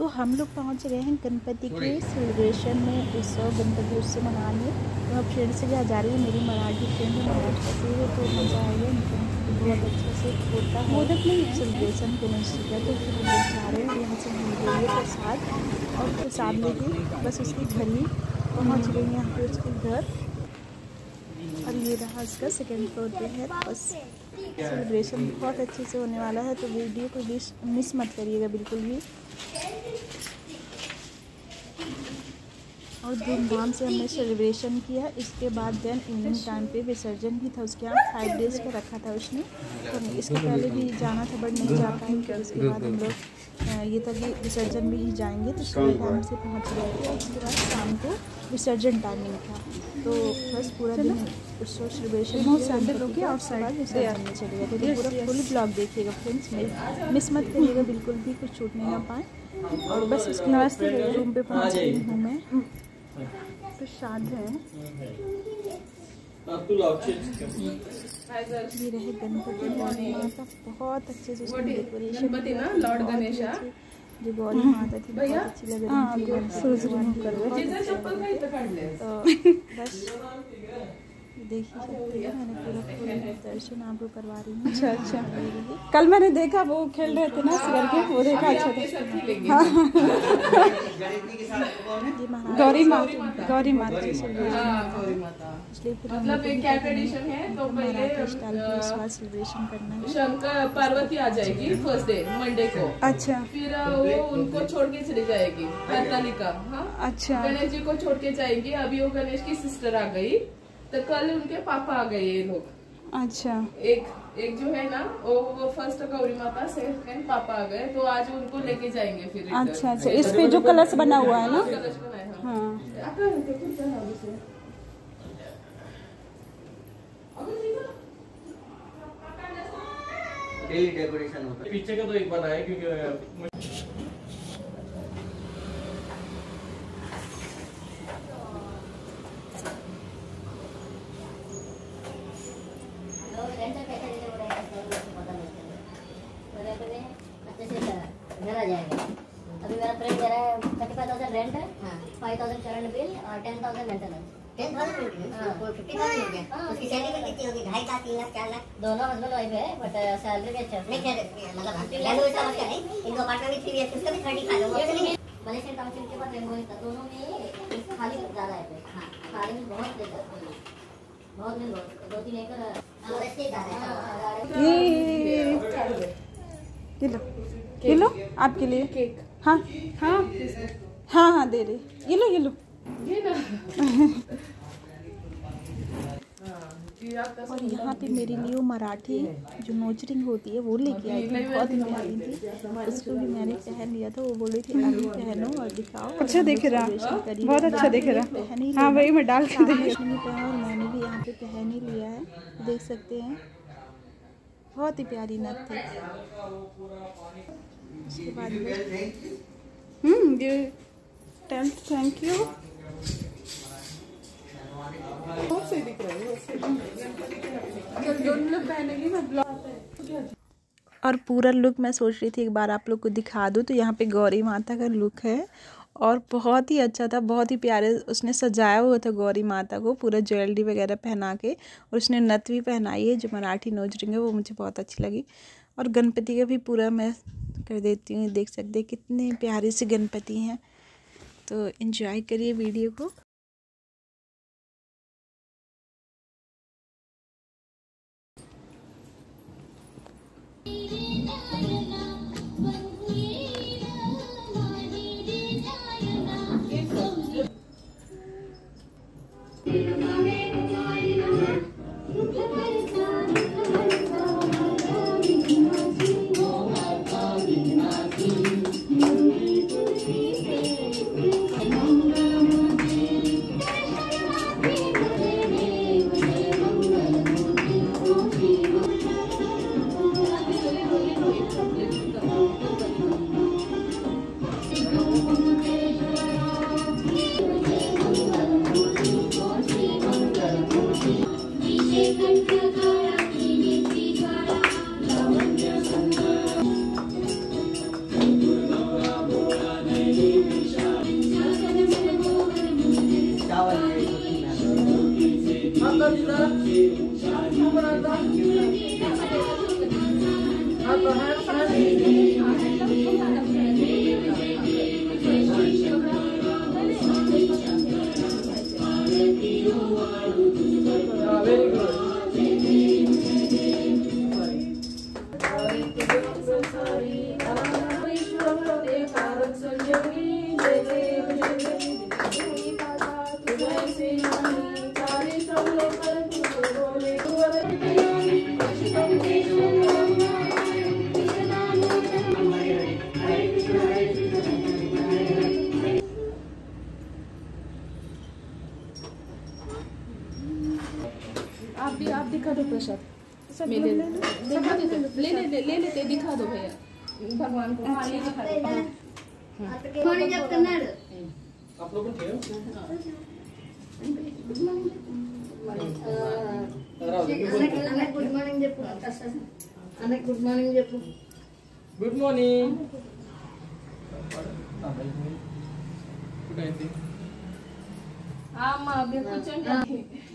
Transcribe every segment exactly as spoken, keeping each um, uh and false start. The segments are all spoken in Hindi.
तो हम लोग पहुंच गए हैं गणपति के सेलिब्रेशन में, उत्सव गणपति उत्सव मनाने। तो मैं फ्रेंड से जा रही हूँ, मेरी मराठी फ्रेंड है, मराठी से है, तो मज़ा आएगा। बहुत अच्छे से होता है सेलिब्रेशन गणेश जी का। तो फिर हम लोग जा रहे हैं, यहाँ से हम लेंगे प्रसाद और प्रसाद लेके बस उसके घर ही पहुँच गए यहाँ पे उसके घर। और ये रहा उसका सेकेंड फ्लोर पे है। बस सेलिब्रेशन बहुत अच्छे से होने वाला है, तो वीडियो को मिस मत करिएगा बिल्कुल भी। और धूमधाम से हमने सेलिब्रेशन किया। इसके बाद देन इवनिंग टाइम पे विसर्जन भी था उसके यहाँ, फाइव डेज का रखा था उसने। तो इसके पहले भी जाना था बट नहीं जा पाएंगे। उसके बाद हम लोग ये था कि विसर्जन भी ही जाएंगे, तो सुबह टाइम से पहुँच गए थे। उसके बाद शाम को विसर्जन टाइमिंग था, तो बस पूरा दिन उत्सव सेलिब्रेशन और साइड विसर्जन में चले गए थे। तो पूरा फुल ब्लॉग देखिएगा फ्रेंड्स, मिस मत करिएगा बिल्कुल भी, कुछ छूट नहीं ना पाए। और बस उसके नमस्ते रूम पे पहुँच गई हूँ मैं। प्रसाद है, ये रहे गणपति गौरी माता, बहुत अच्छे से उसने डेकोरेशन किया। लॉर्ड गणेश जो गौरी माता थी बहुत अच्छी लग रही थी। तो बस देख ही सकते हैं, मैंने पूरा पूरा दर्शन आपको करवा रही हूँ। अच्छा अच्छा, कल मैंने देखा वो खेल रहे थे ना सिर के, वो देखा अच्छा था। गौरी माता, गौरी माता इसलिए फिर मतलब एक क्या ट्रेडिशन है, तो पहले सेलिब्रेशन करना है। शंकर पार्वती आ जाएगी फर्स्ट डे मंडे को। अच्छा, फिर वो उनको छोड़ के चली जाएगी हरतालिका। हाँ अच्छा, गणेश जी को छोड़ के जाएंगी। अभी वो गणेश की सिस्टर आ गई, तो कल उनके पापा आ गए ये लोग। अच्छा, एक एक जो है ना वो वो फर्स्ट गौरी माता, सेकंड पापा आ गए, तो आज उनको लेके जाएंगे फिर। अच्छा अच्छा, इस पे जो कलश बना हुआ है ना, कलश बनाए। हाँ डेकोरेशन होता है। पीछे का तो एक बार आया क्योंकि घर आ जाएगा। अभी मेरा फ्रेंड दे रहा है थर्टी फाइव थाउजेंड रेंट है, फाइव थाउजेंड करंट बिल और ten thousand maintenance. Ten thousand fifty thousand हो गया। उसकी सैलरी कितनी होगी? ढाई लाख तीन लाख चार लाख दोनों हस्बैंड वाइफ है, बट सैलरी भी अच्छा नहीं है। मतलब वैल्यू ऐसा मत नहीं, इनको अपार्टमेंट भी थ्री है, उसका भी थर्टी फाइव होगा। मलेशियन टाउनशिप के बाद रेंबो है, दोनों में खाली ज़्यादा है। हाँ खाली में बहुत ज़्यादा, बहुत में दो तीन एकड़ किलो किलो आपके लिए केक। हाँ हाँ हाँ हाँ दे रही, ये लो ये लो ये ना। और यहाँ पे मेरे लिए वो मराठी जो नोचरिंग होती है वो लेके आई थी, बहुत ही प्यारी थी। उसको भी मैंने पहन लिया था, वो बोल रही थी आप पहनो और दिखाओ। अच्छा दिख रहा, बहुत अच्छा दिख रहा। हाँ वही मैं डाल के देखी, और मैंने भी यहाँ पे पहन ही लिया है, देख सकते हैं बहुत ही प्यारी नथ थी। उसके बाद हम्म थैंक यू। बहुत सही दिख रहा है, दोनों लोग पहनेंगे ना ब्लॉक। और पूरा लुक मैं सोच रही थी एक बार आप लोग को दिखा दूँ। तो यहाँ पे गौरी माता का लुक है और बहुत ही अच्छा था, बहुत ही प्यारे उसने सजाया हुआ था गौरी माता को, पूरा ज्वेलरी वगैरह पहना के। और उसने नथ भी पहनाई है जो मराठी नोचरिंग है, वो मुझे बहुत अच्छी लगी। और गणपति का भी पूरा मैं कर देती हूँ, देख सकते हैं कितने प्यारे से गणपति हैं। तो एंजॉय करिए वीडियो को। प्रसाद ले ले ले ले ले लेते, दिखा दो भैया भगवान को। हाँ, ये दिखा दो। थोड़ी जब करना है आप लोग थे गुड मॉर्निंग చెప్పు అన్నకి గుడ్ మార్నింగ్ చెప్పు గుడ్ మార్నింగ్ అమ్మా అబ్బి కూర్చోండి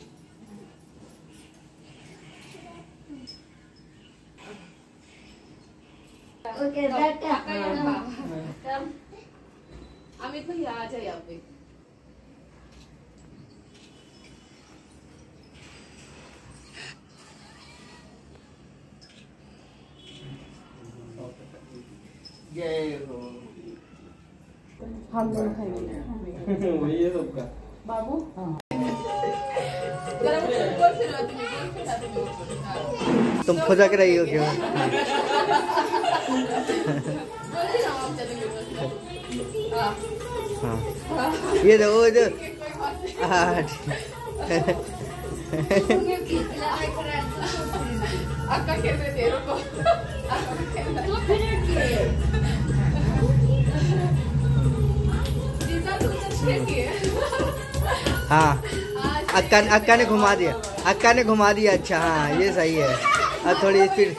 ఓకే దట్ कम अमित भैया आ जाइए आप भी। जय हो। हम लोग खाएंगे वही है सबका बाबू। तुम फुदक रही हो क्यों? हाँ ये दो वो दो अक्का खेल रहे थे रुको हाँ अक्का अक्का ने घुमा दिया अक्का ने घुमा दिया। अच्छा हाँ ये सही है। अब थोड़ी स्पीड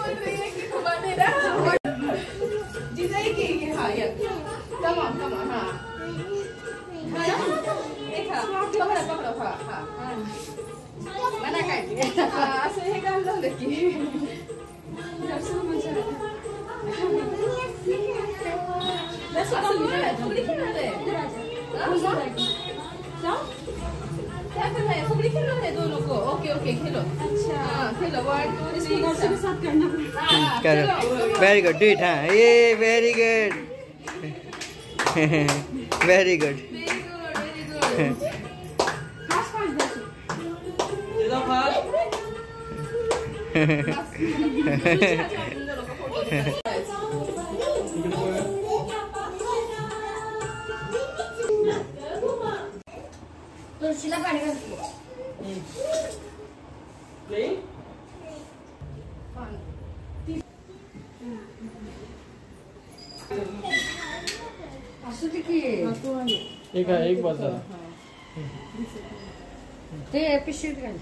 असं हे काम झालं की क्या करना है? फुगड़ी खेलना है दोनों को। ओके ओके खेलो। अच्छा खेलो वन टू थ्री के साथ करना करो। Very good do it. हाँ ये very good very good very good तुळशीला पाणी घाल असू दे की एक है एक बस ते पिशवीत घाल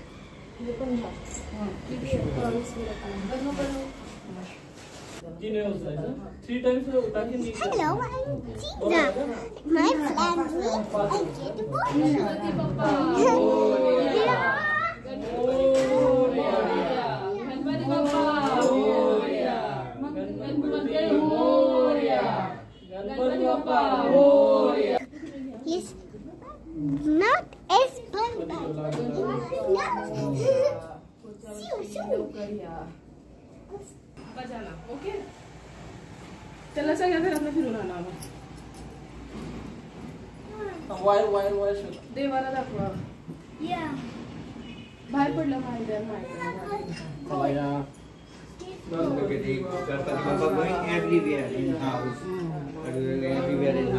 थ्री टाइम्स उठा के नीचे। Hello, I'm Tina. My family, I get a He's not as fun, बजाना ओके। चला सगळ्या घरात फिरून आणा वायर वायर वायर शोध देवाला दाखवा। Yeah. बाहेर पडलं माहिती माहिती चला या everywhere in house. Everywhere in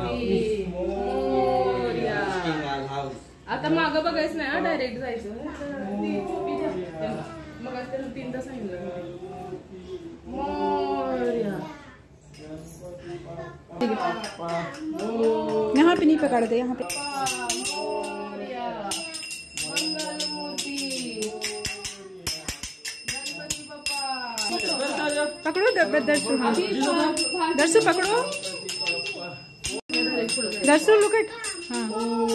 house. आता मागं बघायचं नाही डायरेक्ट जायचं। मग त्याला तीनदा सांगितलं मोरया। यहाँ पे नहीं पकड़ दे यहाँ पे मोरया मंगलमूर्ति गणपति बप्पा। पकड़ो द- दर्शु। हाँ दर्शु पकड़ो दर्शु लुक एट। हाँ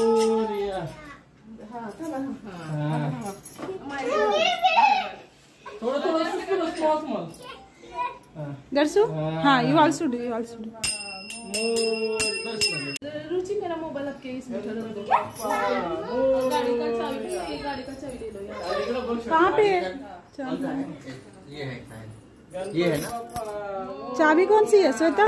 थोड़ा थोड़ा स्मॉल स्मॉल दर्शु। हाँ you also do you also do. Ruchi मेरा मोबाइल आपके इसमें ठहरा दो। गाड़ी का चाबी गाड़ी का चाबी ले लो यार। कहाँ पे है? ये है शायद। ये है ना चाबी कौन सी है श्वेता?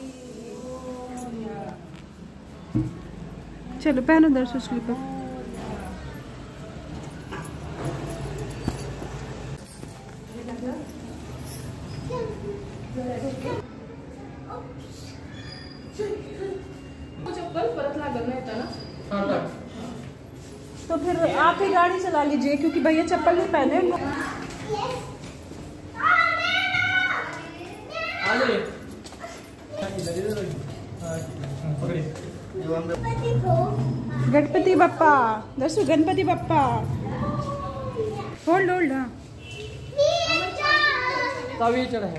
चलो पहनो दर्शु स्लीपर। चप्पल परत लागल नाही था ना। तो फिर आप ही गाड़ी चला लीजिए क्योंकि भैया चप्पल नहीं पहने। गणपति बप्पा दर्शु गणपति बप्पा होल्ड होल्ड हाँ तभी चढ़ा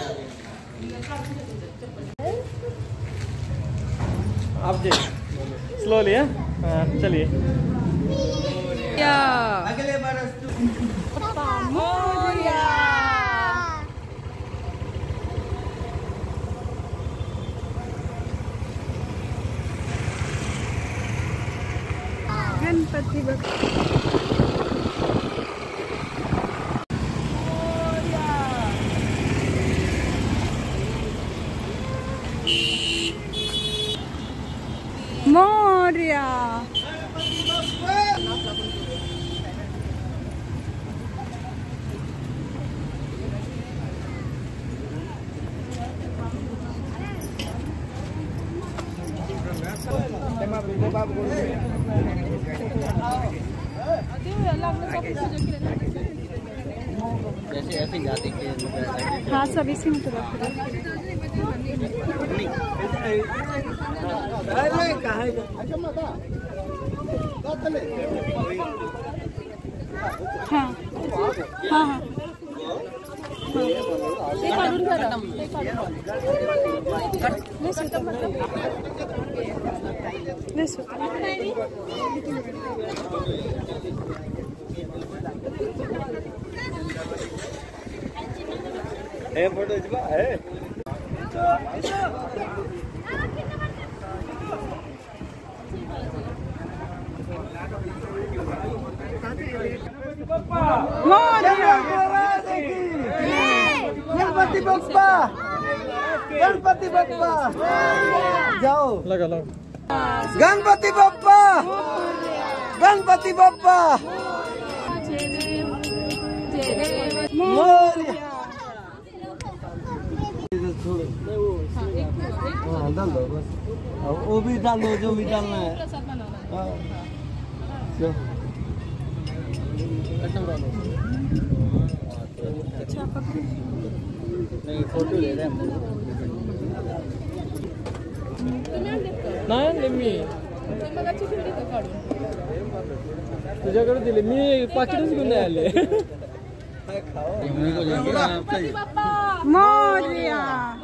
आप जी स्लोली है चलिए अगले बरस गणपति बप्पा मोरिया जैसे ऐसे जाते के हाँ सब इसी में तो रख रहे हाँ हाँ हाँ ए फोटो जबा है गणपति बप्पा गणपति बप्पा जाओ लगा लो गणपति बप्पा गणपति बप्पा मोरिया हाँ डाल दो बस वो भी डाल दो जो भी डालना है नहीं फोटो ले रहे हैं नाही मी तुझ्याकडे दिले मी पाकिटच घेऊन नाही आले मोरिया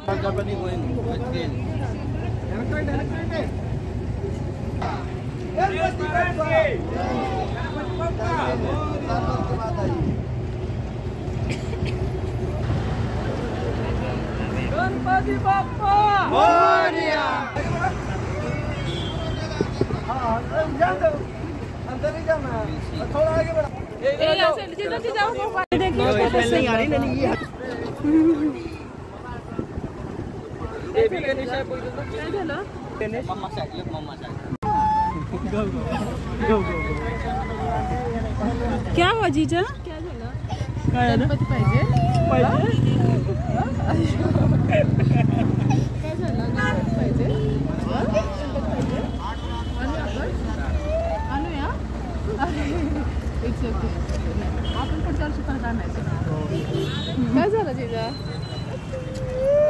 गणपति बप्पा मोरिया हाँ अंदर नहीं जाना थोड़ा आगे बढ़ा नहीं आ रही नहीं ये ए भी गणेश आहे बोलतो काय झालं गणेश मम्मा साइड ये मम्मा साइड गो गो गो गो क्या हुआ जीजा काय झालं काय आहे ना गणपती पाहिजे पाहिजे काय झालं गणपती पाहिजे आणूया इट्स ओके आपण पुढच्या वर्षी परत आणायचं काय झालं जिजा